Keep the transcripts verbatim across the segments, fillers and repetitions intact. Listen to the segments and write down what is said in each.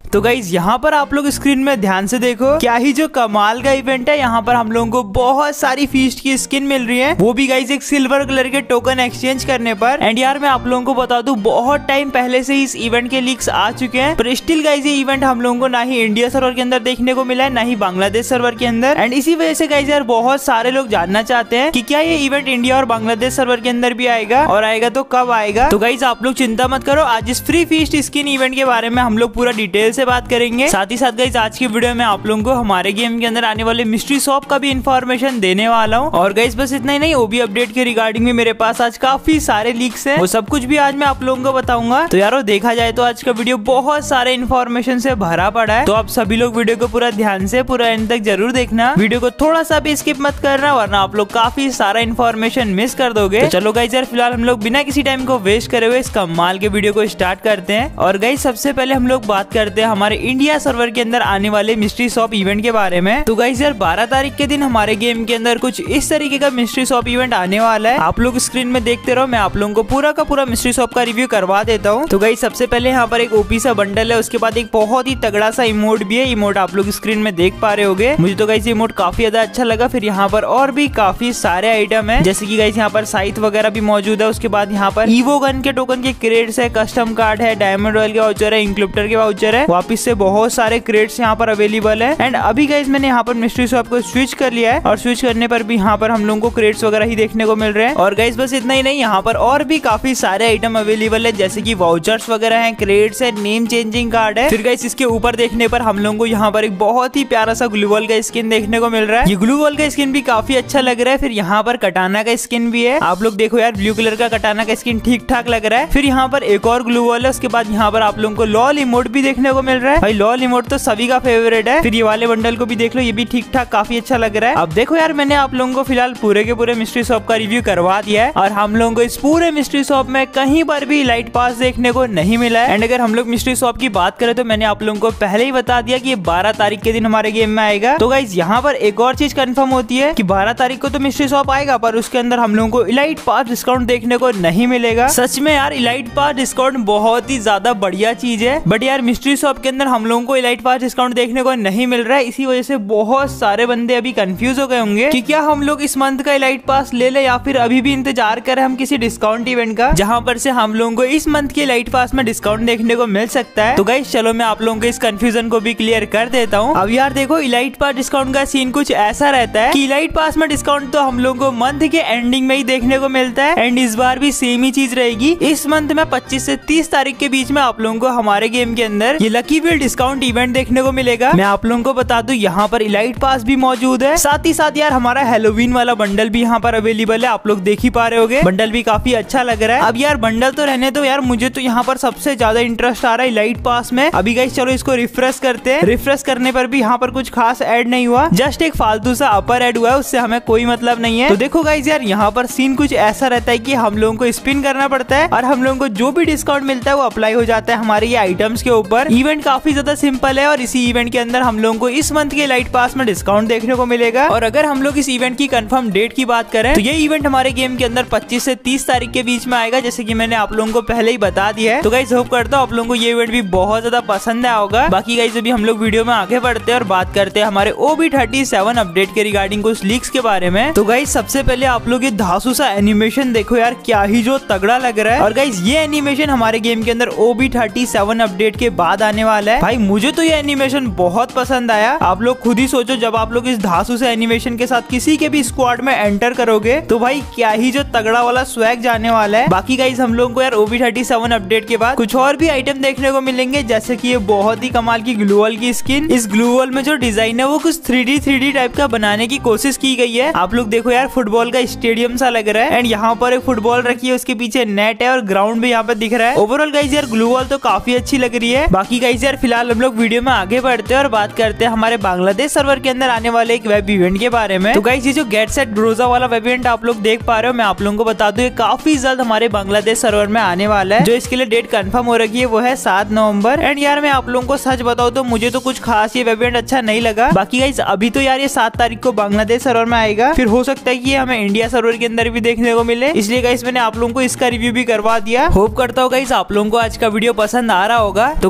तो गाइज यहाँ पर आप लोग स्क्रीन में ध्यान से देखो, क्या ही जो कमाल का इवेंट है। यहाँ पर हम लोगों को बहुत सारी फीस्ट की स्किन मिल रही है, वो भी गाइज एक सिल्वर कलर के टोकन एक्सचेंज करने पर। एंड यार मैं आप लोगों को बता दूं, बहुत टाइम पहले से इस इवेंट के लीक्स आ चुके हैं, पर स्टिल गाइज ये इवेंट हम लोगों को ना ही इंडिया सर्वर के अंदर देखने को मिला है, ना ही बांग्लादेश सर्वर के अंदर। एंड इसी वजह से गाइज यार बहुत सारे लोग जानना चाहते हैं कि क्या ये इवेंट इंडिया और बांग्लादेश सर्वर के अंदर भी आएगा, और आएगा तो कब आएगा। तो गाइज आप लोग चिंता मत करो, आज इस फ्री फीस्ट स्किन इवेंट के बारे में हम लोग पूरा डिटेल से बात करेंगे। साथ ही साथ गाइज आज की वीडियो में आप लोगों को हमारे गेम के अंदर आने वाले मिस्ट्री शॉप का भी इंफॉर्मेशन देने वाला हूँ। और गाइज बस इतना ही नहीं, ओबी अपडेट के रिगार्डिंग में मेरे पास आज काफी सारे लीक्स हैं, वो सब कुछ भी आज मैं आप लोगों को बताऊंगा। तो यारो देखा जाए तो आज का वीडियो बहुत सारे इन्फॉर्मेशन से भरा पड़ा है, तो आप सभी लोग वीडियो को पूरा ध्यान से पूरा एंड तक जरूर देखना, वीडियो को थोड़ा सा भी स्किप मत करना, वरना आप लोग काफी सारा इन्फॉर्मेशन मिस कर दोगे। तो चलो गाइज यार फिलहाल हम लोग बिना किसी टाइम को वेस्ट करे हुए इस कमाल के वीडियो को स्टार्ट करते हैं। और गाइज सबसे पहले हम लोग बात करते हैं हमारे इंडिया सर्वर के अंदर आने वाले मिस्ट्री शॉप इवेंट के बारे में। तो गाइज यार बारह तारीख के दिन हमारे गेम के अंदर कुछ इस तरीके का मिस्ट्री शॉप इवेंट आने वाला है, आप लोग स्क्रीन में देखते रहो, मैं आप लोगों को पूरा का पूरा मिस्ट्री शॉप का रिव्यू करवा देता हूँ। तो गाइज सबसे पहले यहाँ पर एक ओपी सा बंडल है, उसके बाद एक बहुत ही तगड़ा सा इमोट भी है, इमोट आप लोग स्क्रीन में देख पा रहे होगे। मुझे तो गाइज इमोट काफी ज्यादा अच्छा लगा। फिर यहाँ पर और भी काफी सारे आइटम है, जैसे कि गाइज यहाँ पर साइट वगैरह भी मौजूद है। उसके बाद यहाँ पर ईवो गन के टोकन के क्रेड्स है, कस्टम कार्ड है, डायमंड रॉयल के वाउचर है, इंक्लूप्टर के वाउचर है, वापिस से बहुत सारे क्रेड्स यहाँ पर अवेलेबल है। एंड अभी गाइज मैंने यहाँ पर मिस्ट्री शॉप को स्विच कर लिया है, और स्विच करने पर भी यहाँ पर हम लोगों को क्रेड्स वगैरह ही देखने को मिल रहे हैं। और गाइज बस इतना ही नहीं, यहाँ पर और भी काफी सारे आइटम अवेलेबल है, जैसे कि वाउचर्स वगैरह हैं, क्रेड्स है, नेम चेंजिंग कार्ड है। फिर गाइज इसके ऊपर देखने पर हम लोगों को यहाँ पर एक बहुत ही प्यारा सा ग्लू वॉल का स्किन देखने को मिल रहा है, ये ग्लू वॉल का स्किन भी काफी अच्छा लग रहा है। फिर यहाँ पर कटाना का स्किन भी है, आप लोग देखो यार ब्लू कलर का कटाना का स्किन ठीक ठाक लग रहा है। फिर यहाँ पर एक और ग्लू वॉल है, उसके बाद यहाँ पर आप लोगों को लॉल इमोट भी देखने को मिल रहा है। भाई लॉल इमोट तो सभी का फेवरेट है। फिर ये वाले बंडल को भी देख लो, ये भी ठीक ठाक काफी अच्छा लग रहा है। अब देखो यार मैंने आप लोगों को फिलहाल पूरे के पूरे मिस्ट्री शॉप का रिव्यू करवा दिया है, और हम लोगों को इस पूरे मिस्ट्री शॉप में कहीं पर भी लाइट पास देखने को नहीं मिला है। एंड अगर हम लोग मिस्ट्री शॉप की बात करें तो मैंने आप लोगों को पहले ही बता दिया कि ये बारह तारीख के दिन हमारे गेम में आएगा। तो गाइज यहाँ पर एक और चीज कंफर्म होती है कि बारह तारीख को तो मिस्ट्री शॉप आएगा, पर उसके अंदर हम लोगों को इलाइट पास डिस्काउंट देखने को नहीं मिलेगा। सच में यार इलाइट पास डिस्काउंट बहुत ही ज्यादा बढ़िया चीज है, बट यार मिस्ट्री शॉप के अंदर हम लोगों को इलाइट पास डिस्काउंट देखने को नहीं मिल रहा है। इसी वजह से बहुत सारे बंदे अभी कंफ्यूज हो गए होंगे कि क्या हम लोग इस मंथ का इलाइट पास ले ले, या फिर अभी भी इंतजार करें हम किसी डिस्काउंट इवेंट का, जहां पर से हम लोगों को इस मंथ के इलाइट पास में डिस्काउंट देखने को मिल सकता है। तो गाइस चलो मैं आप लोगों के इस कंफ्यूजन को भी क्लियर कर देता हूँ। अब यार देखो इलाइट पास डिस्काउंट का सीन कुछ ऐसा रहता है कि इलाइट पास में डिस्काउंट तो हम लोगों को मंथ के एंडिंग में ही देखने को मिलता है, एंड इस बार भी सेम ही चीज रहेगी। इस मंथ में पच्चीस से तीस तारीख के बीच में आप लोगों को हमारे गेम के अंदर ये लकी व्हील डिस्काउंट इवेंट देखने को मिलेगा। मैं आप लोगों को बता दूं यहाँ पर इलाइट पास भी मौजूद है, साथ ही साथ यार हमारा हैलोवीन वाला बंडल भी यहाँ पर अवेलेबल है, आप लोग देख ही पा रहे होगे, बंडल भी काफी अच्छा लग रहा है। अब यार बंडल तो रहने दो यार, मुझे तो यहाँ पर सबसे ज्यादा इंटरेस्ट आ रहा है इलाइट पास में। अभी गाइस चलो इसको रिफ्रेश करते हैं। रिफ्रेश करने पर भी यहाँ पर कुछ खास ऐड नहीं हुआ, जस्ट एक फालतू सा अपर ऐड हुआ है, उससे हमें कोई मतलब नहीं है। तो देखो गाइस यार यहाँ पर सीन कुछ ऐसा रहता है कि हम लोगों को स्पिन करना पड़ता है, और हम लोगों को जो भी डिस्काउंट मिलता है वो अप्लाई हो जाता है हमारे ये आइटम्स के ऊपर। इवेंट काफी ज्यादा सिंपल है, और इसी इवेंट के अंदर हम लोगों को इस मंथ के इलाइट पास में डिस्काउंट देखने को मिलेगा। और अगर हम लोग इस इवेंट की कंफर्म डेट की बात करें तो ये इवेंट हमारे गेम के अंदर पच्चीस से तीस तारीख के बीच में आएगा, जैसे कि मैंने आप लोगों को पहले ही बता दिया है। तो गाइस होप करता हूँ आप लोगों को ये इवेंट भी बहुत ज्यादा पसंद आया होगा। बाकी गाइस अभी हम लोग वीडियो में आगे बढ़ते हैं और बात करते हैं हमारे O B thirty seven update के रिगार्डिंग कुछ लीक्स के बारे में। तो गाइस सबसे पहले आप लोग ये धांसू सा एनिमेशन देखो यार, क्या ही जो तगड़ा लग रहा है। और गाइस ये एनिमेशन हमारे गेम के अंदर O B thirty seven update के बाद आने वाला है। भाई मुझे तो ये एनिमेशन बहुत पसंद आया। आप लोग खुद ही सोचो, जब आप लोग इस धांसू से एनिमेशन के साथ किसी के भी स्क्वाड में एंटर करोगे तो भाई क्या ही जो तगड़ा वाला स्वैग जाने वाला है। बाकी गाइस हम लोगों को यार O B thirty seven update के बाद कुछ और भी आइटम देखने को मिलेंगे, जैसे कि ये बहुत ही कमाल की ग्लू वॉल की स्किन। इस ग्लू वॉल में जो डिजाइन है वो कुछ three D three D type का बनाने की कोशिश की गई है। आप लोग देखो यार फुटबॉल का स्टेडियम सा लग रहा है, एंड यहाँ पर एक फुटबॉल रखी है, उसके पीछे नेट है और ग्राउंड भी यहाँ पर दिख रहा है। ओवरऑल गाइस यार ग्लू वॉल तो काफी अच्छी लग रही है। बाकी गाइस यार फिलहाल हम लोग वीडियो में आगे बढ़ते हैं और बात करते हैं हमारे बांग्लादेश सर्वर के अंदर आने वाले एक वेब इवेंट के बारे में। तो गाइस ये जो गेट सेट ग्रोजा वाला वेब इवेंट आप लोग देख पा रहे हो, मैं आप लोगों को बता दूं ये काफी जल्द हमारे बांग्लादेश सर्वर में आने वाला है। जो इसके लिए डेट कंफर्म हो रखी है वो है सात नवंबर। एंड यार मैं आप लोगों को सच बताऊं तो मुझे तो कुछ खास ये वेब इवेंट अच्छा नहीं लगा। बाकी गाइस अभी तो यार ये सात तारीख को बांग्लादेश सर्वर में आएगा, फिर हो सकता है कि हमें इंडिया सर्वर के अंदर भी देखने को मिले, इसलिए गाइस मैंने आप लोगों को इसका रिव्यू भी करवा दिया। होप करता हूँ गाइस आप लोगों को आज का वीडियो पसंद आ रहा होगा। तो गाइस अगर आप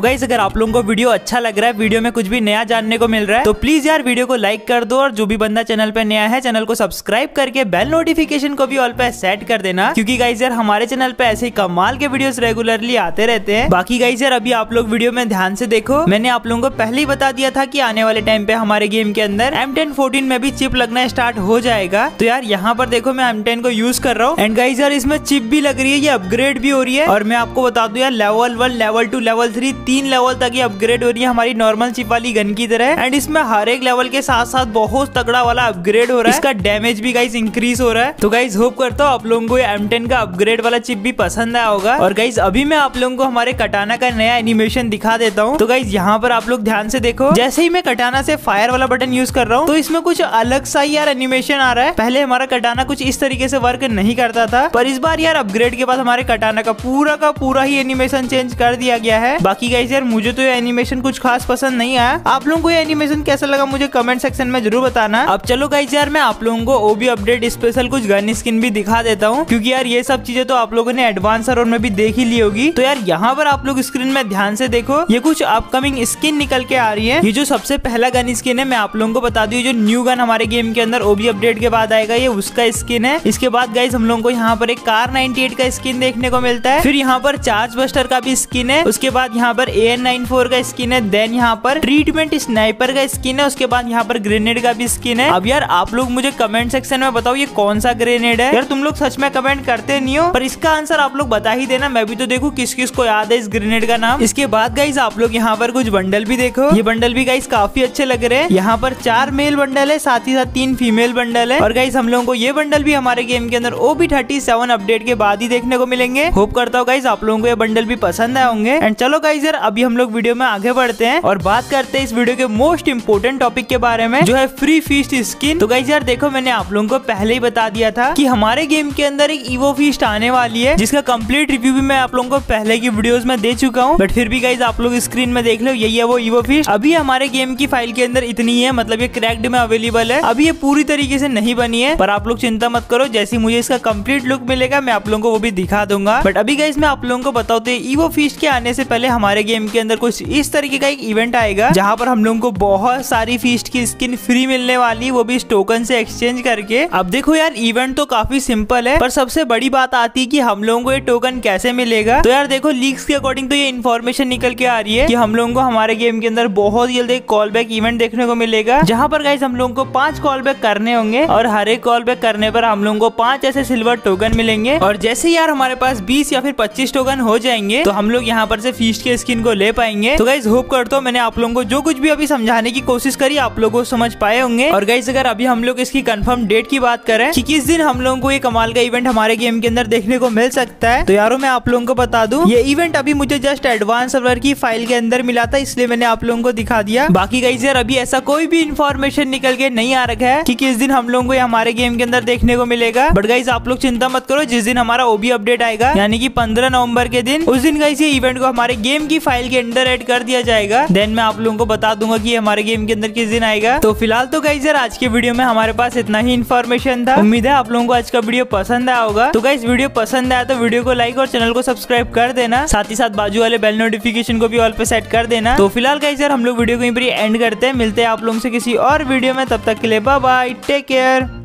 आप लोगों को वीडियो अच्छा लग रहा है, वीडियो में कुछ भी नया जानने को मिल रहा है, तो प्लीज यार वीडियो को लाइक कर दो। और जो भी बंदा चैनल पे नया है चैनल को सब्सक्राइब करके बेल नोटिफिकेशन को भी ऑल पे सेट कर देना, क्योंकि गाइस यार हमारे चैनल पे ऐसे ही कमाल के वीडियोस रेगुलरली आते रहते हैं। बाकी गाइस यार अभी आप लोग वीडियो में ध्यान से देखो, मैंने आप लोगों को पहले ही बता दिया था कि आने वाले टाइम पे हमारे गेम के अंदर एम टेन फोर्टीन में भी चिप लगना स्टार्ट हो जाएगा। तो यार यहाँ पर देखो मैं एम टेन को यूज कर रहा हूँ एंड गाइस यार इसमें चिप भी लग रही है, ये अपग्रेड भी हो रही है। और मैं आपको बता दूं यार level one level two level three तीन लेवल तक ये अपग्रेड हो रही है हमारी नॉर्मल चिप वाली गन की तरह। एंड इसमें हर एक लेवल के साथ साथ बहुत तगड़ा वाला अपग्रेड हो रहा है, इसका डैमेज भी गाइस इंक्रीज हो रहा है। तो गाइस होप करता हूँ आप लोगों को एम टेन का अपग्रेड वाला चिप भी पसंद आया होगा। और गाइस अभी मैं आप लोगों को हमारे कटाना का नया एनिमेशन दिखा देता हूँ। तो गाइस यहाँ पर आप लोग ध्यान से देखो, जैसे ही मैं कटाना से फायर वाला बटन यूज कर रहा हूँ तो इसमें कुछ अलग सा यार एनिमेशन आ रहा है। पहले हमारा कटाना कुछ इस तरीके से वर्क नहीं करता था, पर इस बार यार अपग्रेड के बाद हमारे कटाना का पूरा का पूरा ही एनिमेशन चेंज कर दिया गया है। बाकी गाइस यार मुझे तो ये एनिमेशन कुछ खास पसंद नहीं आया, आप लोगों को ये एनिमेशन कैसा लगा मुझे कमेंट सेक्शन में जरूर बताना। अब चलो गाइस यार मैं आप लोगों को ओबी अपडेट स्पेशल कुछ गन स्किन भी दिखा देता हूँ, क्योंकि यार ये सब चीजें तो आप लोगों ने एडवांस और में भी देख ही ली होगी। तो यार यहाँ पर आप लोग स्क्रीन में ध्यान से देखो, ये कुछ अपकमिंग स्किन निकल के आ रही है। ये जो सबसे पहला गन स्किन है मैं आप लोगों को बता दूं, जो न्यू गन हमारे गेम के अंदर ओबी अपडेट के बाद आएगा ये उसका स्किन है। इसके बाद गाइस हम लोगों को यहाँ पर एक कार नाइंटी एट का स्किन देखने को मिलता है, फिर यहाँ पर चार्ज बस्टर का भी स्किन है, उसके बाद यहाँ पर ए एन नाइंटी फोर का स्किन है, देन यहाँ पर ट्रीटमेंट स्नाइपर का स्किन है, उसके बाद यहाँ पर ग्रेनेड का भी स्किन है। अब यार आप लोग मुझे कमेंट सेक्शन में बताओ ये कौन सा ग्रेनेड है। यार तुम लोग सच में कमेंट करते नहीं हो, पर इसका आंसर आप लोग बता ही देना, मैं भी तो देखूं किस किस को याद है इस ग्रेनेड का नाम। इसके बाद गाइस आप लोग यहाँ पर कुछ बंडल भी देखो, ये बंडल भी गाइस काफी अच्छे लग रहे हैं। यहाँ पर चार मेल बंडल है, साथ ही साथ तीन फीमेल बंडल है। और गाइस हम लोगों को ये बंडल भी हमारे गेम के अंदर ओबी थर्टी सेवन अपडेट के बाद ही देखने को मिलेंगे। होप करता हूँ गाइस आप लोगों को ये बंडल भी पसंद आए होंगे। एंड चलो गाइस यार अभी हम लोग वीडियो में आगे बढ़ते हैं और बात करते हैं इस वीडियो के मोस्ट इंपोर्टेंट टॉपिक के बारे में, जो है फ्री फीस्ट स्किन। तो गाइस यार देखो मैंने आप लोगों को पहले ही बता दिया था कि हमारे गेम के अंदर एक ईवो फीस्ट आने वाली है, जिसका कंप्लीट रिव्यू भी मैं आप लोगों को पहले की वीडियोस में दे चुका हूँ। बट फिर भी गाइस आप लोग स्क्रीन में देख लो, यही है वो ईवो फीस्ट। अभी हमारे गेम की फाइल के अंदर इतनी है, मतलब ये क्रैक्ड में अवेलेबल है, अभी ये पूरी तरीके से नहीं बनी है, पर आप लोग चिंता मत करो, जैसे मुझे इसका कंप्लीट लुक मिलेगा मैं आप लोगों को वो भी दिखा दूंगा। बट अभी गाइस मैं आप लोगों को बताते ईवो फीस्ट के आने से पहले हमारे गेम के अंदर कुछ इस तरीके का एक इवेंट आएगा, जहाँ पर हम लोगों को बहुत सारी फीस्ट की स्किन फ्री मिलने वाली, वो भी टोकन से एक्सचेंज करके। अब देखो यार इवेंट तो काफी सिंपल है, पर सबसे बड़ी बात आती है कि हम लोगों को ये टोकन कैसे मिलेगा। तो यार देखो लीक्स के अकॉर्डिंग तो ये इन्फॉर्मेशन निकल के आ रही है कि हम लोगों को हमारे गेम के अंदर बहुत जल्दी एक कॉल बैक इवेंट देखने को मिलेगा, जहाँ पर गाइस हम लोगों को पांच कॉल बैक करने होंगे और हर एक कॉल बैक करने पर हम लोगों को पांच ऐसे सिल्वर टोकन मिलेंगे। और जैसे यार हमारे पास बीस या फिर पच्चीस टोकन हो जाएंगे तो हम लोग यहाँ पर से फीस्ट के स्किन को ले पाएंगे। तो गाइस होप करता हूँ मैंने आप लोगों को जो कुछ भी अभी समझाने की कोशिश करी आप लोगों को समझ पाए होंगे। और गाइस अगर अभी हम लोग इसकी कंफर्म डेट की बात करें कि किस दिन हम लोगों को ये कमाल का इवेंट हमारे गेम के अंदर देखने को मिल सकता है, तो यारों मैं आप लोगों को बता दूं ये इवेंट अभी मुझे जस्ट एडवांस सर्वर की फाइल के अंदर मिला था, इसलिए मैंने आप लोगों को दिखा दिया। बाकी गाइस यार अभी ऐसा कोई भी इन्फॉर्मेशन निकल के नहीं आ रखा है कि किस दिन हम लोगों को हमारे गेम के अंदर देखने को मिलेगा। बट गाइस आप लोग चिंता मत करो, जिस दिन हमारा ओबी अपडेट आएगा यानी कि पंद्रह नवंबर के दिन, उस दिन गाइस ये इवेंट को हमारे गेम की फाइल के अंदर ऐड कर दिया जाएगा। देन मैं आप लोगों को बता दूंगा कि हमारे गेम के अंदर किस दिन आएगा। तो फिलहाल तो गाइस यार आज के वीडियो में हमारे पास इतना ही इन्फॉर्मेशन था, उम्मीद है आप लोगों को आज का वीडियो पसंद आया होगा। तो गाइस वीडियो पसंद आया तो वीडियो को लाइक और चैनल को सब्सक्राइब कर देना, साथ ही साथ बाजू वाले बेल नोटिफिकेशन को भी ऑल पे सेट कर देना। तो फिलहाल गाइस यार हम लोग वीडियो को यहीं पर एंड करते हैं, मिलते हैं आप लोगों से किसी और वीडियो में, तब तक के लिए बाय बाय, टेक केयर।